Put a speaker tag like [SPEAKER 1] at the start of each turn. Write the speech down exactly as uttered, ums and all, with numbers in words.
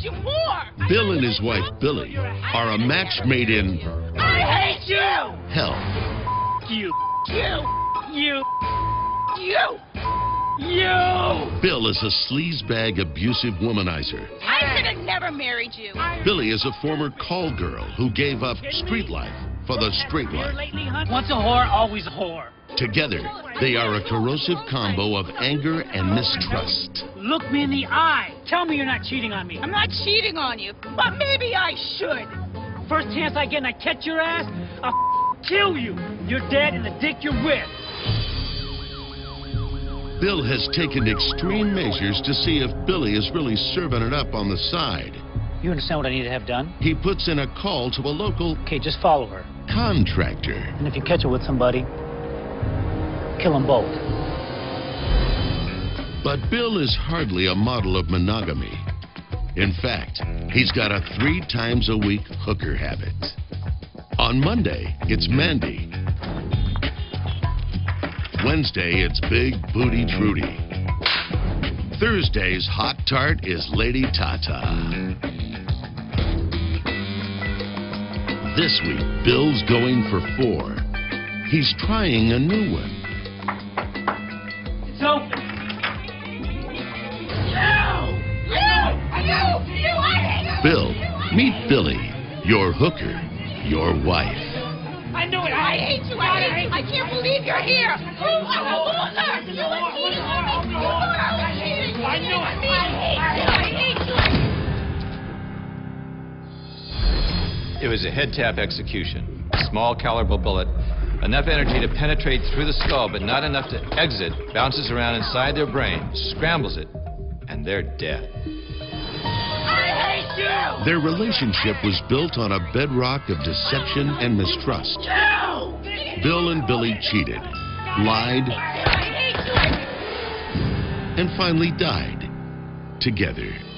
[SPEAKER 1] you more.
[SPEAKER 2] Bill and his wife, Billy, are a match made in
[SPEAKER 1] I hate you.
[SPEAKER 2] hell.
[SPEAKER 1] You. You. You. You. You.
[SPEAKER 2] Bill is a sleazebag, abusive womanizer.
[SPEAKER 1] I should have never married you.
[SPEAKER 2] Billy is a former call girl who gave up street life for the straight life.
[SPEAKER 3] Once a whore, always a whore.
[SPEAKER 2] Together, they are a corrosive combo of anger and mistrust.
[SPEAKER 3] Look me in the eye. Tell me you're not cheating on me.
[SPEAKER 1] I'm not cheating on you, but maybe I should.
[SPEAKER 3] First chance I get and I catch your ass, I'll kill you. You're dead and the dick you're with.
[SPEAKER 2] Bill has taken extreme measures to see if Billy is really serving it up on the side.
[SPEAKER 3] You understand what I need to have done?
[SPEAKER 2] He puts in a call to a local
[SPEAKER 3] Okay, just follow her.
[SPEAKER 2] contractor.
[SPEAKER 3] And if you catch her with somebody, kill them both.
[SPEAKER 2] But Bill is hardly a model of monogamy. In fact, he's got a three times a week hooker habit. On Monday, it's Mandy. Wednesday, it's Big Booty Trudy. Thursday's hot tart is Lady Tata. This week, Bill's going for four. He's trying a new one.
[SPEAKER 3] It's open.
[SPEAKER 1] You. You. You. You. I hate you.
[SPEAKER 2] Bill, meet Billy, your hooker, your wife.
[SPEAKER 3] I knew it.
[SPEAKER 1] I hate you. I hate you. I can't believe you're here. You are a loser. You are cheating on me. You are cheating.
[SPEAKER 3] I knew it.
[SPEAKER 1] I hate you. I hate you.
[SPEAKER 4] It was a head-tap execution. A small caliber bullet, enough energy to penetrate through the skull, but not enough to exit, bounces around inside their brain, scrambles it, and they're dead.
[SPEAKER 1] I hate you.
[SPEAKER 2] Their relationship was built on a bedrock of deception and mistrust.
[SPEAKER 1] You.
[SPEAKER 2] Bill and Billy cheated, lied,
[SPEAKER 1] I hate you.
[SPEAKER 2] and finally died together.